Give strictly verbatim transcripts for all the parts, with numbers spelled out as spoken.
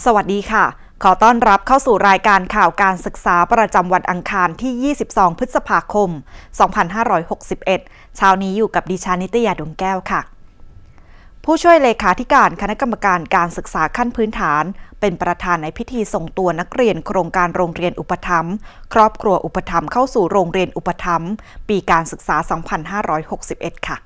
สวัสดีค่ะขอต้อนรับเข้าสู่รายการข่าวการศึกษาประจำวันอังคารที่ ยี่สิบสอง พฤษภาคม สองพันห้าร้อยหกสิบเอ็ด เช้านี้อยู่กับดิฉันนิตยาดวงแก้วค่ะผู้ช่วยเลขาธิการคณะกรรมการการศึกษาขั้นพื้นฐานเป็นประธานในพิธีส่งตัวนักเรียนโครงการโรงเรียนอุปถัมภ์ครอบครัวอุปถัมภ์เข้าสู่โรงเรียนอุปถัมภ์ปีการศึกษา สองพันห้าร้อยหกสิบเอ็ด ค่ะ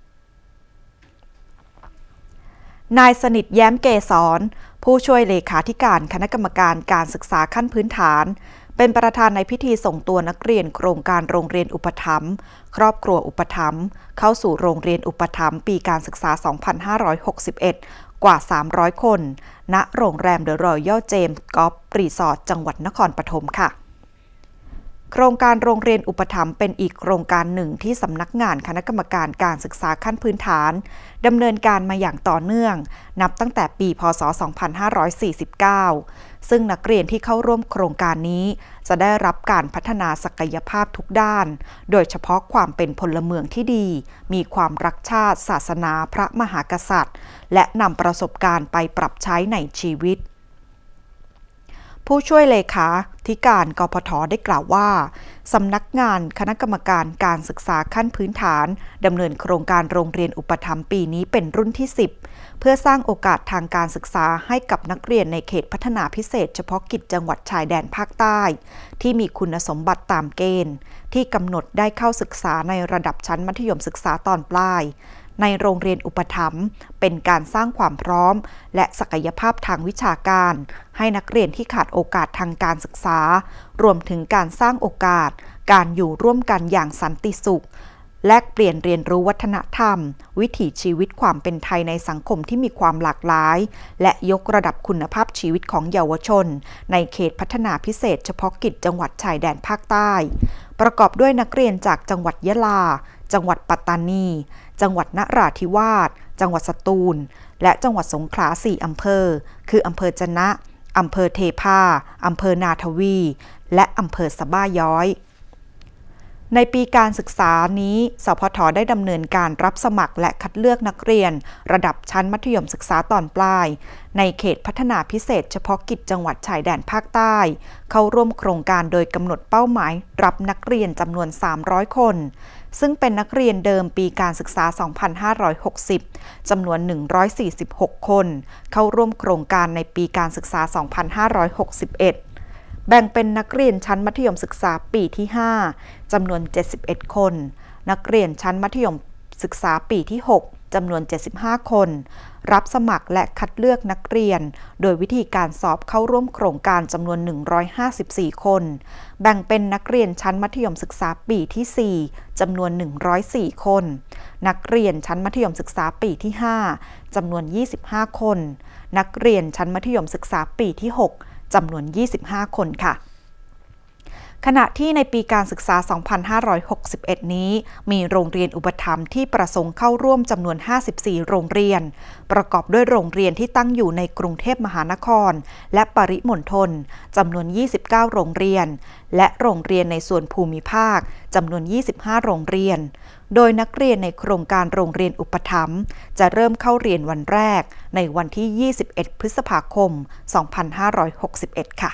นายสนิทแย้มเกษรผู้ช่วยเลขาธิการคณะกรรมการการศึกษาขั้นพื้นฐานเป็นประธานในพิธีส่งตัวนักเรียนโครงการโรงเรียนอุปถัมภ์ครอบครัวอุปถัมภ์เข้าสู่โรงเรียนอุปถัมภ์ปีการศึกษา สองพันห้าร้อยหกสิบเอ็ด กว่า สามร้อย คนณโรงแรมเดอะรอยัลเจมส์กอล์ฟรีสอร์ทจังหวัดนครปฐมค่ะโครงการโรงเรียนอุปถัมภ์เป็นอีกโครงการหนึ่งที่สำนักงานคณะกรรมการการศึกษาขั้นพื้นฐานดำเนินการมาอย่างต่อเนื่องนับตั้งแต่ปีพ.ศ. สองพันห้าร้อยสี่สิบเก้าซึ่งนักเรียนที่เข้าร่วมโครงการนี้จะได้รับการพัฒนาศักยภาพทุกด้านโดยเฉพาะความเป็นพลเมืองที่ดีมีความรักชาติศาสนาพระมหากษัตริย์และนำประสบการณ์ไปปรับใช้ในชีวิตผู้ช่วยเลขาธิการกพฐ.ได้กล่าวว่าสำนักงานคณะกรรมการการศึกษาขั้นพื้นฐานดำเนินโครงการโรงเรียนอุปถัมภ์ปีนี้เป็นรุ่นที่ สิบเพื่อสร้างโอกาสทางการศึกษาให้กับนักเรียนในเขตพัฒนาพิเศษเฉพาะกิจจังหวัดชายแดนภาคใต้ที่มีคุณสมบัติตามเกณฑ์ที่กำหนดได้เข้าศึกษาในระดับชั้นมัธยมศึกษาตอนปลายในโรงเรียนอุปถัมภ์เป็นการสร้างความพร้อมและศักยภาพทางวิชาการให้นักเรียนที่ขาดโอกาสทางการศึกษารวมถึงการสร้างโอกาสการอยู่ร่วมกันอย่างสันติสุขแลกเปลี่ยนเรียนรู้วัฒนธรรมวิถีชีวิตความเป็นไทยในสังคมที่มีความหลากหลายและยกระดับคุณภาพชีวิตของเยาวชนในเขตพัฒนาพิเศษเฉพาะกิจจังหวัดชายแดนภาคใต้ประกอบด้วยนักเรียนจากจังหวัดยะลาจังหวัดปัตตานีจังหวัดนราธิวาสจังหวัดสตูลและจังหวัดสงขลาสี่อำเภอคืออำเภอจะนะอำเภอเทพาอำเภอนาทวีและอำเภอสะบ้าย้อยในปีการศึกษานี้สพฐ.ได้ดำเนินการรับสมัครและคัดเลือกนักเรียนระดับชั้นมัธยมศึกษาตอนปลายในเขตพัฒนาพิเศษเฉพาะกิจจังหวัดชายแดนภาคใต้เข้าร่วมโครงการโดยกำหนดเป้าหมายรับนักเรียนจำนวนสามร้อยคนซึ่งเป็นนักเรียนเดิมปีการศึกษา สองพันห้าร้อยหกสิบ จำนวน หนึ่งร้อยสี่สิบหก คนเข้าร่วมโครงการในปีการศึกษา สองพันห้าร้อยหกสิบเอ็ดแบ่งเป็นนักเรียนชั้นมัธยมศึกษาปีที่ ห้า จำนวน เจ็ดสิบเอ็ด คนนักเรียนชั้นมัธยมศึกษาปีที่ หก จำนวน เจ็ดสิบห้า คนรับสมัครและคัดเลือกนักเรียนโดยวิธีการสอบเข้าร่วมโครงการจำนวน หนึ่งร้อยห้าสิบสี่ คนแบ่งเป็นนักเรียนชั้นมัธยมศึกษาปีที่ สี่ จำนวน หนึ่งร้อยสี่ คนนักเรียนชั้นมัธยมศึกษาปีที่ ห้า จำนวน ยี่สิบห้า คนนักเรียนชั้นมัธยมศึกษาปีที่ หกจำนวน ยี่สิบห้า คนค่ะขณะที่ในปีการศึกษา สองพันห้าร้อยหกสิบเอ็ด นี้มีโรงเรียนอุปถัมภ์ที่ประสงค์เข้าร่วมจำนวน ห้าสิบสี่ โรงเรียนประกอบด้วยโรงเรียนที่ตั้งอยู่ในกรุงเทพมหานครและปริมณฑลจำนวน ยี่สิบเก้า โรงเรียนและโรงเรียนในส่วนภูมิภาคจำนวน ยี่สิบห้า โรงเรียนโดยนักเรียนในโครงการโรงเรียนอุปถัมภ์จะเริ่มเข้าเรียนวันแรกในวันที่ ยี่สิบเอ็ด พฤษภาคม สองพันห้าร้อยหกสิบเอ็ด ค่ะ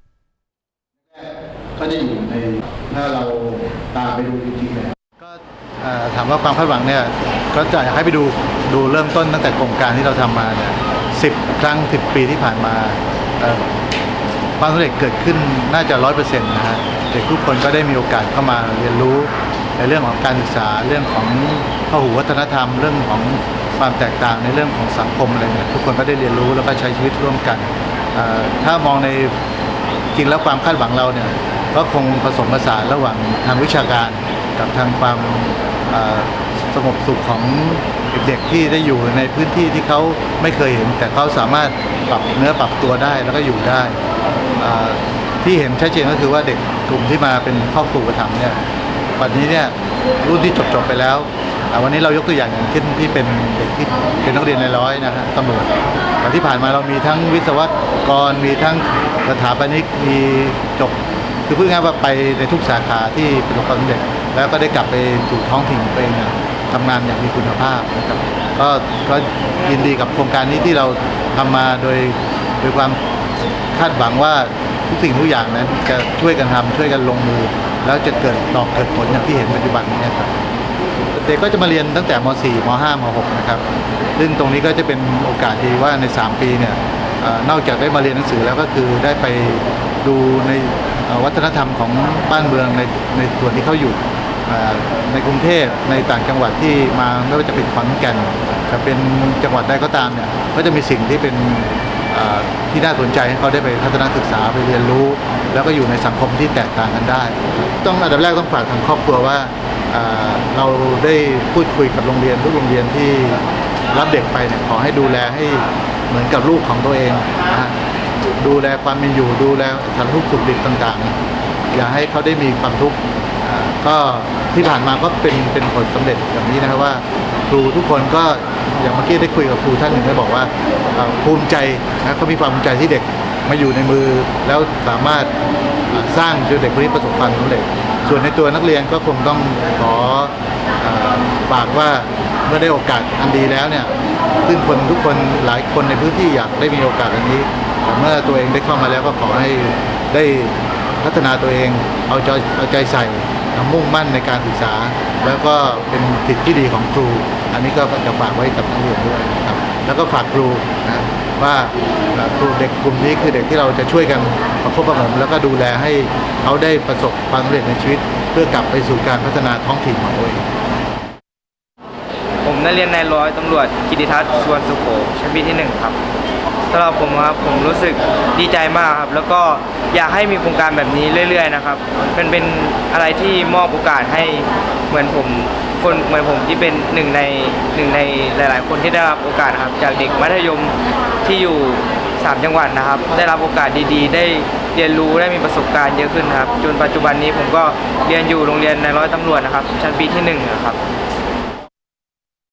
ก็จะอยู่ในถ้าเราตามไปดูจริงๆเนี่ยก็ถามว่าความคาดหวังเนี่ยก็จะอยากให้ไปดูดูเริ่มต้นตั้งแต่โครงการที่เราทำมาเนี่ยสิบครั้งสิบปีที่ผ่านมาความสำเร็จเกิดขึ้นน่าจะร้อยเปอร์เซ็นต์นะฮะเด็กทุกคนก็ได้มีโอกาสเข้ามาเรียนรู้ในเรื่องของการศึกษาเรื่องของพหุวัฒนธรรมเรื่องของความแตกต่างในเรื่องของสังคมอะไรเนี่ยทุกคนก็ได้เรียนรู้แล้วก็ใช้ชีวิตร่วมกันถ้ามองในจริงแล้วความคาดหวังเราเนี่ยก็คงผสมผสานระหว่างทางวิชาการกับทางความสงบสุขของเด็กๆที่ได้อยู่ในพื้นที่ที่เขาไม่เคยเห็นแต่เขาสามารถปรับเนื้อปรับตัวได้แล้วก็อยู่ได้ที่เห็นชัดเจนก็คือว่าเด็กกลุ่มที่มาเป็นครอบครัวอุปถัมภ์เนี่ยวันนี้เนี่ยรุ่นที่จบๆไปแล้ววันนี้เรายกตัวอย่างอย่างเช่นที่เป็นเด็กที่เป็นนักเรียนในร้อยนะฮะตำรวจแต่ที่ผ่านมาเรามีทั้งวิศวกรมีทั้งสถาปนิกมีจบคือพูดง่ายว่าไปในทุกสาขาที่ประสบความสำเร็จแล้วก็ได้กลับไปสู่ท้องถิ่นตัวเองทำงานอย่างมีคุณภาพนะครับก็ก็ยินดีกับโครงการนี้ที่เราทำมาโดยโดยความคาดหวังว่าทุกสิ่งทุกอย่างนั้นจะช่วยกันทำช่วยกันลงมือแล้วจะเกิดดอกเกิดผลอย่างที่เห็นปัจจุบันนี้ครับเด็กก็จะมาเรียนตั้งแต่ม .สี่ ม .ห้า ม .หก นะครับซึ่งตรงนี้ก็จะเป็นโอกาสดีว่าในสามปีเนี่ยนอกจากได้มาเรียนหนังสือแล้วก็คือได้ไปดูในวัฒนธรรมของบ้านเมืองในในส่วนที่เขาอยู่ในกรุงเทพในต่างจังหวัดที่มาไม่ว่าจะเป็นขอนแก่นจะเป็นจังหวัดใดก็ตามเนี่ยก็จะมีสิ่งที่เป็นที่น่าสนใจให้เขาได้ไปทัศนศึกษาไปเรียนรู้แล้วก็อยู่ในสังคมที่แตกต่างกันได้ต้องอันดับแรกต้องฝากทางครอบครัวว่าเราได้พูดคุยกับโรงเรียนทุกโรงเรียนที่รับเด็กไปเนี่ยขอให้ดูแลให้เหมือนกับลูกของตัวเองนะดูแลความเป็นอยู่ดูแลสารทุกข์สุขดิบต่างๆอย่าให้เขาได้มีความทุกข์ก็ที่ผ่านมาก็เป็นเป็นผลสำเร็จแบบนี้นะครับว่าครูทุกคนก็อย่างเมื่อกี้ได้คุยกับครูท่านหนึ่งได้บอกว่าภูมิใจนะเขามีความภูมิใจที่เด็กมาอยู่ในมือแล้วสามารถสร้างจนเด็กคนนี้ประสบความสำเร็จส่วนในตัวนักเรียนก็คงต้องขอฝากว่าเมื่อได้โอกาสอันดีแล้วเนี่ยซึ่งคนทุกคนหลายคนในพื้นที่อยากได้มีโอกาสอันนี้แต่เมื่อตัวเองได้เข้ามาแล้วก็ขอให้ได้พัฒนาตัวเองเอาใจเอาใจใส่มุ่งมั่นในการศึกษาแล้วก็เป็นสิทธิที่ดีของครูอันนี้ก็จะฝากไว้กับนักเรียนด้วยครับแล้วก็ฝากครูนะว่าครูเด็กกลุ่มนี้คือเด็กที่เราจะช่วยกันประคบประหงมแล้วก็ดูแลให้เขาได้ประสบความสำเร็จในชีวิตเพื่อกลับไปสู่การพัฒนาท้องถิ่นของตัวเองผมนักเรียนนายร้อยตำรวจกิติทัศน์สุวรรณสุโขชั้นปีที่หนึ่งครับสำหรับผมครับผมรู้สึกดีใจมากครับแล้วก็อยากให้มีโครงการแบบนี้เรื่อยๆนะครับเป็นเป็นอะไรที่มอบโอกาสให้เหมือนผมคนเหมือนผมที่เป็นหนึ่งในหนึ่งในหลายๆคนที่ได้รับโอกาสครับจากเด็กมัธยมที่อยู่สามจังหวัดนะครับได้รับโอกาสดีๆได้เรียนรู้ได้มีประสบการณ์เยอะขึ้นครับจนปัจจุบันนี้ผมก็เรียนอยู่โรงเรียนนายร้อยตำรวจนะครับชั้นปีที่หนึ่งนะครับ